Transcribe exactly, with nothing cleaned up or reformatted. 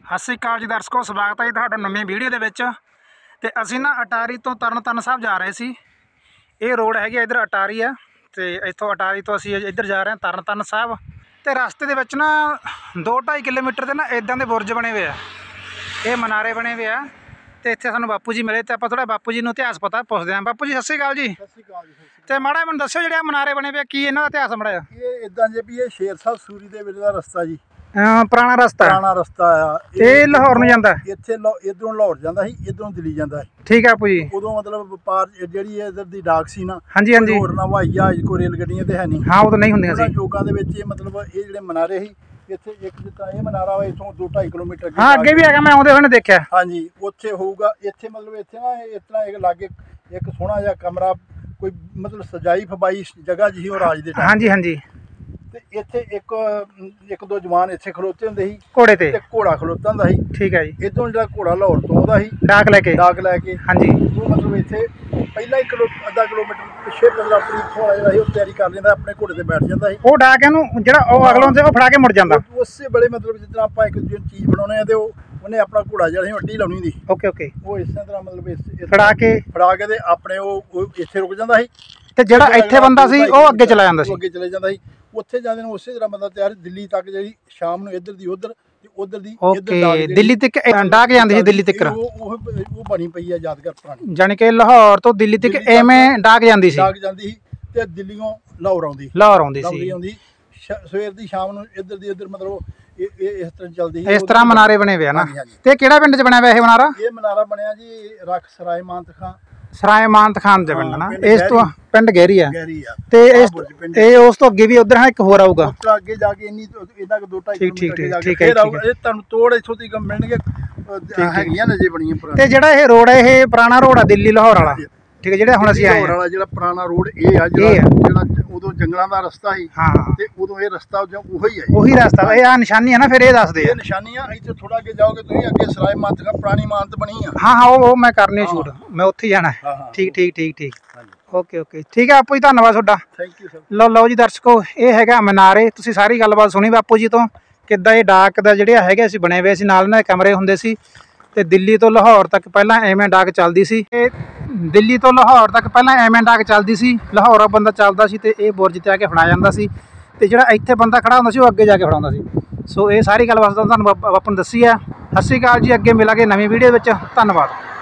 ਸਤਿ ਸ਼੍ਰੀ ਅਕਾਲ ਜੀ ਦਰਸ਼ਕੋ, ਸਵਾਗਤ ਹੈ ਜੀ ਤੁਹਾਡਾ ਨਵੀਂ ਵੀਡੀਓ ਦੇ ਵਿੱਚ। ਤੇ ਅਸੀਂ ਨਾ ਅਟਾਰੀ ਤੋਂ ਤਰਨਤਾਰਨ ਸਾਹਿਬ ਜਾ ਰਹੇ ਸੀ। ਇਹ ਰੋਡ ਹੈਗੀ ਇੱਧਰ ਅਟਾਰੀ ਆ, ਤੇ ਇੱਥੋਂ ਅਟਾਰੀ ਤੋਂ ਅਸੀਂ ਇੱਧਰ ਜਾ ਰਹੇ ਹਾਂ ਤਰਨਤਾਰਨ ਸਾਹਿਬ। ਤੇ ਰਸਤੇ ਦੇ ਵਿੱਚ ਨਾ ਦੋ ਢਾਈ ਕਿਲੋਮੀਟਰ ਦੇ ਨਾ ਇਦਾਂ ਦੇ ਬੁਰਜ ਬਣੇ ਹੋਏ ਆ, ਇਹ ਮਨਾਰੇ ਬਣੇ ਹੋਏ ਆ। ਤੇ ਇੱਥੇ ਸਾਨੂੰ ਬਾਪੂ ਜੀ ਮਿਲੇ ਤੇ ਆਪਾਂ ਥੋੜਾ ਬਾਪੂ ਜੀ ਨੂੰ ਇਤਿਹਾਸ ਪਤਾ ਪੁੱਛਦੇ ਹਾਂ। ਬਾਪੂ ਜੀ ਸਤਿ ਸ਼੍ਰੀ ਅਕਾਲ ਜੀ। ਸਤਿ ਸ਼੍ਰੀ ਅਕਾਲ ਜੀ। ਤੇ ਮਾੜਾ ਮੈਨੂੰ ਦੱਸੋ ਜਿਹੜੇ ਮਨਾਰੇ ਬਣੇ ਹੋਏ ਕੀ ਇਹਨਾਂ ਦਾ ਇਤਿਹਾਸ ਮਾੜਾ ਆ? ਇਹ ਇਦਾਂ ਜੇ ਵੀ ਇਹ ਸ਼ੇਰ ਸਾਹਿਬ ਸੂਰੀ ਦੇ ਵੇਲੇ ਦਾ ਰਸਤਾ ਜੀ, ਪੁਰਾਣਾ ਰਸਤਾ ਪੁਰਾਣਾ ਰਸਤਾ ਆ। ਇਹ ਲਾਹੌਰ ਨੂੰ ਜਾਂਦਾ? ਇੱਥੇ ਇਧਰੋਂ ਲਾਹੌਰ ਜਾਂਦਾ ਸੀ, ਇਧਰੋਂ ਦਿੱਲੀ ਜਾਂਦਾ ਸੀ। ਠੀਕ ਹੈ ਬਾਪੂ ਜੀ। ਉਦੋਂ ਮਤਲਬ ਵਪਾਰ ਜਿਹੜੀ ਇਧਰ ਦੀ ਡਾਕ ਸੀ ਨਾ, ਹਾਂਜੀ ਹਾਂਜੀ, ਹੋਰ ਨਾ ਹਵਾਈ ਜਹਾਜ਼ ਕੋਈ ਰੇਲ ਗੱਡੀਆਂ ਤੇ ਹੈ ਨਹੀਂ। ਹਾਂ ਉਦੋਂ ਨਹੀਂ ਹੁੰਦੀਆਂ ਸੀ। ਯੋਗਾਂ ਦੇ ਵਿੱਚ ਇਹ ਮਤਲਬ ਇਹ ਜਿਹੜੇ ਮਨਾਰੇ ਸੀ, ਇੱਥੇ ਇੱਕ ਜਿੱਦਾਂ ਇਹ ਮਨਾਰਾ ਵਾ ਇੱਥੋਂ ਦੋ ਢਾਈ ਕਿਲੋਮੀਟਰ ਹਾਂ ਅੱਗੇ ਵੀ ਹੈਗਾ, ਮੈਂ ਆਉਂਦੇ ਹੋਏ ਨੇ ਦੇਖਿਆ। ਹਾਂਜੀ ਉੱਥੇ ਹੋਊਗਾ। ਇੱਥੇ ਮਤਲਬ ਇੱਥੇ ਨਾ ਇਸ ਤਰ੍ਹਾਂ ਇੱਕ ਲਾਗੇ ਇੱਕ ਸੋਹਣਾ ਜਿਹਾ ਕਮਰਾ, ਕੋਈ ਮਤਲਬ ਸਜਾਈ ਫਬਾਈ ਜਗ੍ਹਾ ਜਿਹੀ ਉਹ ਰਾਜ ਦੇ ਟਾਈਮ। ਹਾਂਜੀ ਹਾਂਜੀ। ਤੇ ਇੱਥੇ ਇੱਕ ਇੱਕ ਦੋ ਜਵਾਨ ਇੱਥੇ ਖਲੋਤੇ ਹੁੰਦੇ ਸੀ ਘੋੜੇ ਤੇ, ਤੇ ਘੋੜਾ ਖਲੋਤਾ ਹੁੰਦਾ ਸੀ। ਠੀਕ ਹੈ ਜੀ। ਇੱਧਰੋਂ ਜਿਹੜਾ ਘੋੜਾ ਲਾਹੌਰ ਤੋਂ ਆਉਂਦਾ ਸੀ ਡਾਕ ਲੈ ਕੇ, ਡਾਕ ਲੈ ਕੇ। ਹਾਂਜੀ। ਉਹ ਮਤਲਬ ਇੱਥੇ ਪਹਿਲਾਂ ਇੱਕ ਕਿਲੋ ਅੱਧਾ ਕਿਲੋਮੀਟਰ ਪਿੱਛੇ ਮਤਲਬ ਆਪਣੀ ਇੱਥੋਂ ਆ ਜਾਂਦਾ ਸੀ, ਉਹ ਤਿਆਰੀ ਕਰ ਲੈਂਦਾ, ਆਪਣੇ ਘੋੜੇ ਤੇ ਬੈਠ ਜਾਂਦਾ ਸੀ। ਉਹ ਡਾਕ ਇਹਨੂੰ ਜਿਹੜਾ ਉਹ ਅਗਲੋਂ ਤੇ ਉਹ ਫੜਾ ਕੇ ਮੁੜ ਜਾਂਦਾ। ਉਸੇ ਵੇਲੇ ਮਤਲਬ ਜਿਸ ਤਰ੍ਹਾਂ ਆਪਾਂ ਇੱਕ ਚੀਜ਼ ਬਣਾਉਣੇ ਆ ਤੇ ਉਹ ਉਹਨੇ ਆਪਣਾ ਘੋੜਾ ਜਿਹੜਾ ਸੀ ਅੱਡੀ ਲਾਉਣੀ ਹੁੰਦੀ। Okay okay. ਉਹ ਇਸੇ ਤਰ੍ਹਾਂ ਮਤਲਬ ਇਸ ਫੜਾ ਕੇ ਫੜਾ ਕੇ ਤੇ ਆਪਣੇ ਉਹ ਇੱਥੇ ਰੁਕ ਜਾਂਦਾ ਸੀ। ਤੇ ਜਿਹੜਾ ਇੱਥੇ ਬੰਦਾ ਸੀ ਉਹ ਅੱਗੇ ਚਲਾ ਜਾਂਦਾ ਸੀ। ਅੱਗੇ ਚਲੇ ਜਾਂਦਾ ਸੀ। ਉੱਥੇ ਜਾਂਦੇ ਨੂੰ ਉਸੇ ਤਰ੍ਹਾਂ ਬੰਦਾ ਤਿਆਰ ਦਿੱਲੀ ਤੱਕ, ਜਿਹੜੀ ਸ਼ਾਮ ਨੂੰ ਇੱਧਰ ਦੀ ਉੱਧਰ ਤੇ ਉੱਧਰ ਦੀ ਓਕੇ। ਦਿੱਲੀ ਤੱਕ ਡਾਕ ਜਾਂਦੀ ਸੀ, ਦਿੱਲੀ ਤੱਕ ਉਹ ਉਹ ਬਣੀ ਪਈ ਆ ਯਾਦਗਾਰ ਪੁਰਾਣੀ। ਜਾਣੀ ਕਿ ਲਾਹੌਰ ਤੋਂ ਦਿੱਲੀ ਤੱਕ ਐਵੇਂ ਡਾਕ ਜਾਂਦੀ ਸੀ। ਡਾਕ ਜਾਂਦੀ ਸੀ ਤੇ ਦਿੱਲੀੋਂ ਲਾਹੌਰ ਆਉਂਦੀ ਲਾਹੌਰ ਆਉਂਦੀ ਸੀ। ਆਉਂਦੀ ਸਵੇਰ ਦੀ ਸ਼ਾਮ ਨੂੰ ਇੱਧਰ ਦੀ ਉੱਧਰ ਮਤਲਬ ਇਹ ਇਹ ਇਸ ਤਰ੍ਹਾਂ ਚੱਲਦੀ ਸੀ। ਇਸ ਤਰ੍ਹਾਂ ਮਨਾਰੇ ਬਣੇ ਹੋਏ ਆ ਨਾ। ਤੇ ਕਿਹੜਾ ਪਿੰਡ 'ਚ ਬਣਿਆ ਹੋਇਆ ਇਹ ਮਨਾਰਾ? ਇਹ ਮਨਾਰਾ ਬਣਿਆ ਜੀ ਰੱਖ ਸਰਾਏ ਮਾਨਤ ਖਾਂ, ਸਰਾਏ ਮਾਨਤ ਖਾਨ ਦੇ ਪਿੰਡ ਨਾ। ਇਸ ਤੋਂ ਪਿੰਡ ਗਹਿਰੀ ਆ। ਗਹਿਰੀ ਆ। ਤੇ ਇਸ ਇਹ ਉਸ ਤੋਂ ਅੱਗੇ ਵੀ ਉਧਰ ਹੈ ਇੱਕ ਹੋਰ ਆਊਗਾ। ਉੱਧਰ ਅੱਗੇ ਜਾ ਕੇ ਇੰਨੀ ਇਹਨਾਂ ਕੋ ਦੋ ਢਾਈ ਕਿਲੋਮੀਟਰ ਅੱਗੇ ਜਾ ਕੇ ਠੀਕ ਹੈ। ਇਹ ਤੁਹਾਨੂੰ ਤੋੜ ਇੱਥੋਂ ਦੀ ਮਿਲਣਗੇ ਹੈਗੀਆਂ ਨੇ ਜੇ ਬਣੀਆਂ ਪੁਰਾਣੀਆਂ। ਤੇ ਜਿਹੜਾ ਇਹ ਰੋਡ ਹੈ ਇਹ ਪੁਰਾਣਾ ਰੋਡ ਆ ਦਿੱਲੀ ਲਾਹੌਰ ਵਾਲਾ, ਠੀਕ ਹੈ, ਜਿਹੜਾ ਹੁਣ ਅਸੀਂ ਆਏ ਹਾਂ। ਜਿਹੜਾ ਪੁਰਾਣਾ ਰੋਡ ਇਹ ਆ, ਜਿਹੜਾ ਜਿਹੜਾ ਉਦੋਂ ਜੰਗਲਾਂ ਦਾ ਰਸਤਾ ਸੀ। ਹਾਂ। ਤੇ ਉਦੋਂ ਇਹ ਰਸਤਾ ਉਹੀ ਹੈ, ਉਹੀ ਰਸਤਾ। ਇਹ ਆ ਨਿਸ਼ਾਨੀ ਹੈ ਨਾ, ਫਿਰ ਇਹ ਦੱਸਦੇ ਆ ਇਹ ਨਿਸ਼ਾਨੀਆਂ। ਇੱਥੇ ਥੋੜਾ ਅੱਗੇ ਜਾਓਗੇ ਤੁਸੀਂ, ਅੱਗੇ ਸਰਾਏ ਮਾਨਤ ਖਾਂ ਪੁਰਾਣੀ ਮਾਨਤ ਬਣੀ ਆ। ਹਾਂ ਹਾਂ, ਉਹ ਮੈਂ ਕਰਨੀ ਸ਼ੂਟ, ਮੈਂ ਉੱਥੇ ਜਾਣਾ। ਠੀਕ ਠੀਕ ਠੀਕ ਠੀਕ। ਓਕੇ ਓਕੇ, ਠੀਕ ਹੈ ਬਾਪੂ ਜੀ, ਧੰਨਵਾਦ ਤੁਹਾਡਾ। Thank you sir. ਲਓ ਲਓ ਜੀ ਦਰਸ਼ਕੋ, ਇਹ ਹੈਗਾ ਮਨਾਰੇ। ਤੁਸੀਂ ਸਾਰੀ ਗੱਲਬਾਤ ਸੁਣੀ ਬਾਪੂ ਜੀ ਤੋਂ, ਕਿੱਦਾਂ ਇਹ ਡਾਕ ਦਾ ਜਿਹੜੇ ਹੈਗੇ ਅਸੀਂ ਬਣੇ ਹੋਏ ਸੀ, ਨਾਲ ਇਹਨਾਂ ਦੇ ਕਮਰੇ ਹੁੰਦੇ ਸੀ। ਤੇ ਦਿੱਲੀ ਤੋਂ ਲਾਹੌਰ ਤੱਕ ਪਹਿਲਾਂ ਐਵੇਂ ਡਾਕ ਚੱਲਦੀ ਸੀ। ਇਹ ਦਿੱਲੀ ਤੋਂ ਲਾਹੌਰ ਤੱਕ ਪਹਿਲਾਂ ਐਵੇਂ ਡਾਕ ਚੱਲਦੀ ਸੀ। ਲਾਹੌਰ ਬੰਦਾ ਚੱਲਦਾ ਸੀ ਤੇ ਇਹ ਬੁਰਜ ਤੇ ਆ ਕੇ ਫੜਾ ਜਾਂਦਾ ਸੀ। ਤੇ ਜਿਹੜਾ ਇੱਥੇ ਬੰਦਾ ਖੜਾ ਹੁੰਦਾ ਸੀ ਉਹ ਅੱਗੇ ਜਾ ਕੇ ਫੜਾਉਂਦਾ ਸੀ। ਸੋ ਇਹ ਸਾਰੀ ਗੱਲਬਾਤ ਤੁਹਾਨੂੰ ਬਾਪੂ ਨੂੰ ਦੱਸੀ ਆ। ਸਤਿ ਸ਼੍ਰੀ ਅਕਾਲ ਜੀ, ਅੱਗੇ ਮਿਲਾਂਗੇ ਨਵੀਂ ਵੀਡੀਓ ਵਿੱਚ। ਧੰਨਵਾਦ।